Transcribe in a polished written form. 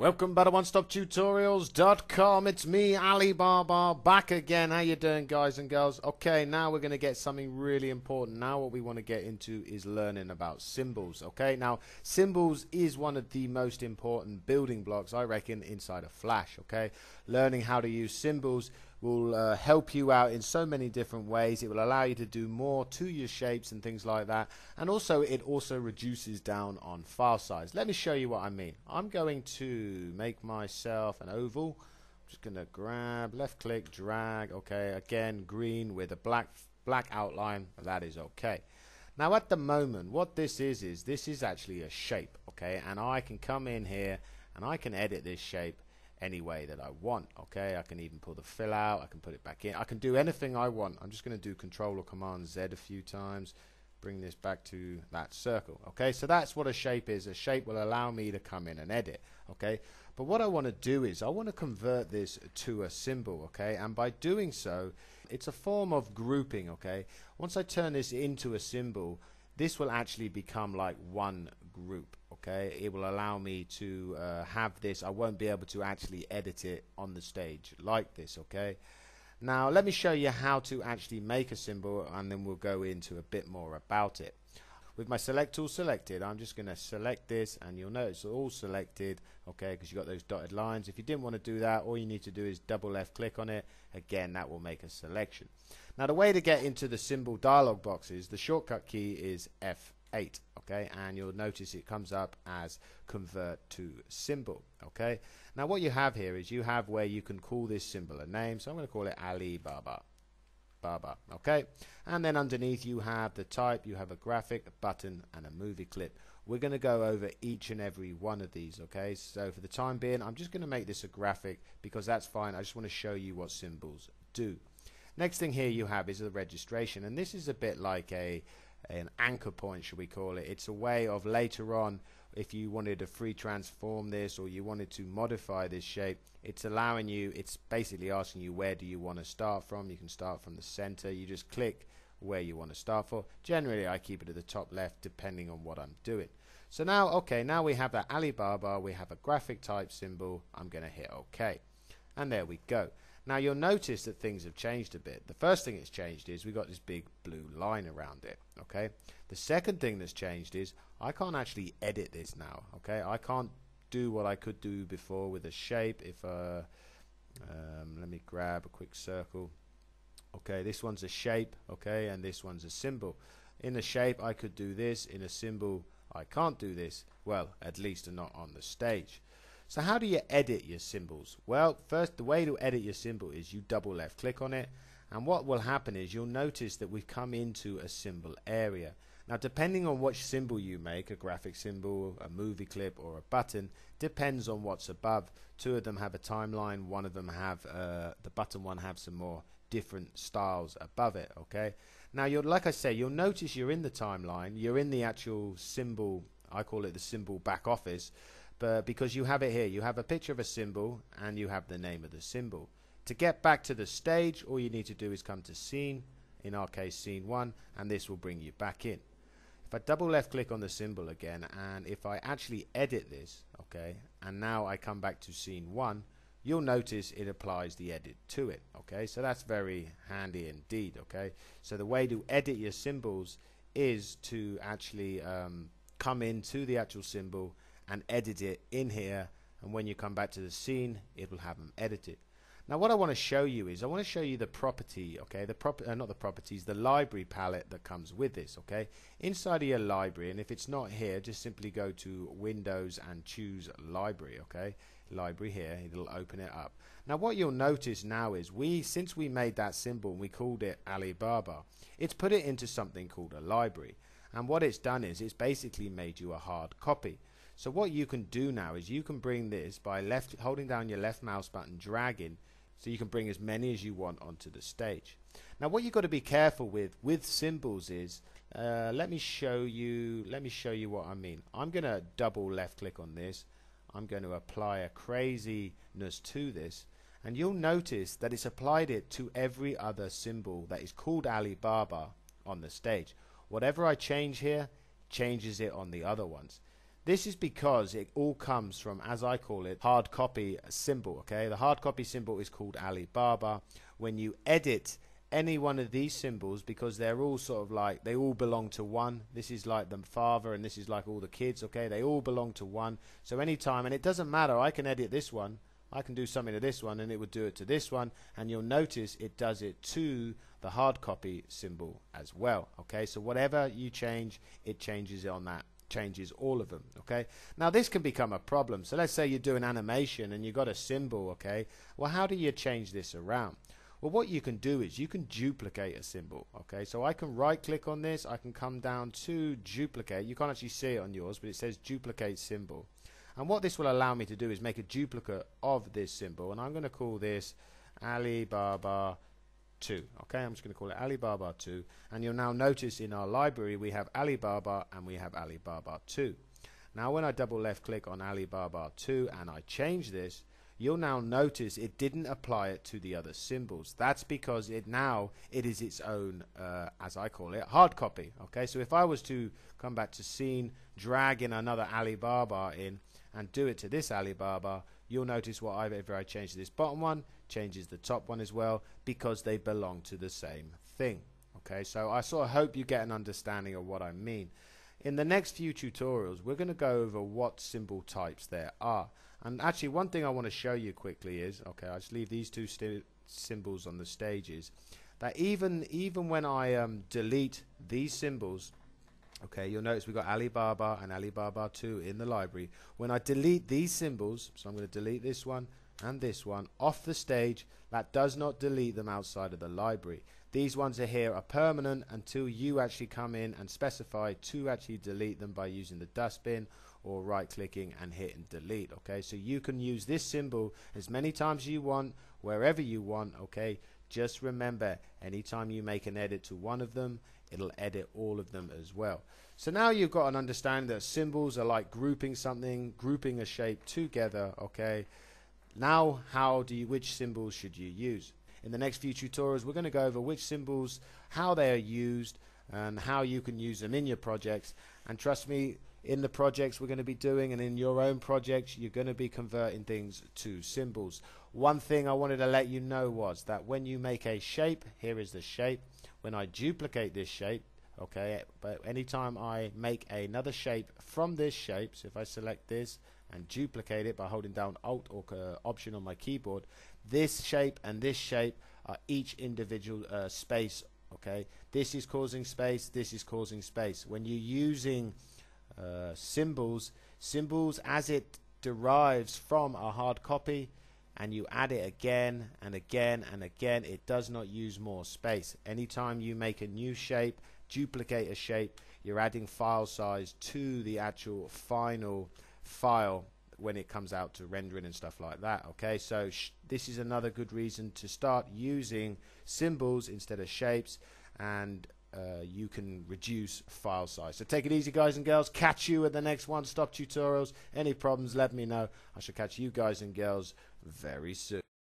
Welcome back to OneStopTutorials.com. It's me, Alibaba, back again. How you doing, guys and girls? Okay, now we're going to get something really important. Now what we want to get into is learning about symbols. Okay, now symbols is one of the most important building blocks, I reckon, inside of Flash. Okay, learning how to use symbols will help you out in so many different ways. It will allow you to do more to your shapes and things like that, and also it also reduces down on file size. Let me show you what I mean. I'm going to make myself an oval. I'm just going to grab, left click, drag. Okay, again green with a black outline. That is okay. Now at the moment what this is this is actually a shape. Okay, and I can come in here and I can edit this shape any way that I want. Okay, I can even pull the fill out, I can put it back in, I can do anything I want. I'm just going to do Control or Command Z a few times, bring this back to that circle. Okay, so that's what a shape is. A shape will allow me to come in and edit. Okay, but what I want to do is I want to convert this to a symbol. Okay, and by doing so it's a form of grouping. Okay, once I turn this into a symbol, this will actually become like one group. Okay, it will allow me to have this. I won't be able to actually edit it on the stage like this. Okay, now let me show you how to actually make a symbol, and then we'll go into a bit more about it. With my select tool selected, I'm just going to select this, and you'll notice it's all selected. Okay, because you've got those dotted lines. If you didn't want to do that, all you need to do is double left click on it. Again, that will make a selection. Now the way to get into the symbol dialog box is the shortcut key is F8. Okay, and you'll notice it comes up as convert to symbol. Okay, now what you have here is you have where you can call this symbol a name. So I'm going to call it Alibaba. Okay, and then underneath you have the type, you have a graphic, a button, and a movie clip. We're going to go over each and every one of these. Okay, so for the time being I'm just going to make this a graphic because that's fine. I just want to show you what symbols do. Next thing here you have is the registration, and this is a bit like an anchor point, should we call it. It's a way of later on, if you wanted to free transform this or you wanted to modify this shape, it's allowing you, it's basically asking you where do you want to start from. You can start from the center. You just click where you want to start for. Generally I keep it at the top left depending on what I'm doing. So now, okay, now we have that Alibaba, we have a graphic type symbol. I'm going to hit OK, and there we go. Now you'll notice that things have changed a bit. The first thing that's changed is we got this big blue line around it. Okay. The second thing that's changed is I can't actually edit this now. Okay. I can't do what I could do before with a shape. If let me grab a quick circle. Okay, this one's a shape. Okay, and this one's a symbol. In a shape I could do this. In a symbol I can't do this. Well, at least not on the stage. So how do you edit your symbols? Well, first, the way to edit your symbol is you double left click on it, and what will happen is you'll notice that we've come into a symbol area. Now depending on which symbol you make, a graphic symbol, a movie clip, or a button, depends on what's above. Two of them have a timeline, one of them have the button one have some more different styles above it. Okay, now like I say, you'll notice you're in the timeline, you're in the actual symbol, I call it the symbol back office. But because you have it here, you have a picture of a symbol and you have the name of the symbol. To get back to the stage, all you need to do is come to scene, in our case scene 1, and this will bring you back in. If I double left click on the symbol again, and if I actually edit this, okay, and now I come back to scene 1, you'll notice it applies the edit to it. Okay, so that's very handy indeed. Okay, so the way to edit your symbols is to actually come into the actual symbol and edit it in here, and when you come back to the scene it will have them edited. Now what I want to show you is I want to show you the property, okay, not the properties, the library palette that comes with this. Okay, inside of your library, and if it's not here just simply go to Windows and choose library. Okay, library here, it'll open it up. Now what you'll notice now is since we made that symbol and we called it Alibaba, it's put it into something called a library, and what it's done is it's basically made you a hard copy. So what you can do now is you can bring this by holding down your left mouse button, dragging, so you can bring as many as you want onto the stage. Now what you've got to be careful with symbols is, let me show you what I mean. I'm going to double left click on this. I'm going to apply a craziness to this, and you'll notice that it's applied it to every other symbol that is called Alibaba on the stage. Whatever I change here changes it on the other ones. This is because it all comes from, as I call it, hard copy symbol. Okay, the hard copy symbol is called Alibaba. When you edit any one of these symbols, because they're all sort of like, they all belong to one. This is like the father and this is like all the kids. Okay, they all belong to one. So anytime, and it doesn't matter, I can edit this one, I can do something to this one and it would do it to this one, and you'll notice it does it to the hard copy symbol as well. Okay, so whatever you change, it changes it on that, changes all of them. Okay, now this can become a problem. So let's say you're doing animation and you got a symbol. Okay, well, how do you change this around? Well, what you can do is you can duplicate a symbol. Okay, so I can right click on this, I can come down to duplicate. You can't actually see it on yours, but it says duplicate symbol. And what this will allow me to do is make a duplicate of this symbol, and I'm going to call this Alibaba 2. Okay, I'm just going to call it Alibaba 2, and you'll now notice in our library we have Alibaba and we have Alibaba 2. Now when I double left click on Alibaba 2 and I change this, you'll now notice it didn't apply it to the other symbols. That's because it is its own, as I call it, hard copy. Okay, so if I was to come back to scene, drag in another Alibaba in, and do it to this Alibaba, you'll notice whatever I change to this bottom one changes the top one as well, because they belong to the same thing. Okay, so I sort of hope you get an understanding of what I mean. In the next few tutorials, we're going to go over what symbol types there are. And actually, one thing I want to show you quickly is, okay, I just leave these two symbols on the stages, that even when I delete these symbols, okay, you'll notice we've got Alibaba and Alibaba 2 in the library. When I delete these symbols, so I'm going to delete this one and this one off the stage, that does not delete them outside of the library. These ones are permanent until you actually come in and specify to actually delete them by using the dustbin or right clicking and hitting delete. Okay, so you can use this symbol as many times as you want, wherever you want. Okay, just remember, anytime you make an edit to one of them, it'll edit all of them as well. So now you've got an understanding that symbols are like grouping something, grouping a shape together. Okay, now which symbols should you use? In the next few tutorials, we're going to go over which symbols, how they are used, and how you can use them in your projects. And trust me, in the projects we're going to be doing and in your own projects, you're going to be converting things to symbols. One thing I wanted to let you know was that when you make a shape, here is the shape. When I duplicate this shape, okay, but anytime I make another shape from this shape, so if I select this and duplicate it by holding down Alt or Option on my keyboard, this shape and this shape are each individual space. Okay, this is causing space, this is causing space. When you're using symbols as it derives from a hard copy, and you add it again and again and again, it does not use more space. Anytime you make a new shape, duplicate a shape, you're adding file size to the actual final file when it comes out to rendering and stuff like that. Okay, so this is another good reason to start using symbols instead of shapes, and you can reduce file size. So take it easy, guys and girls. Catch you at the next one-stop tutorials. Any problems, let me know. I shall catch you guys and girls very soon.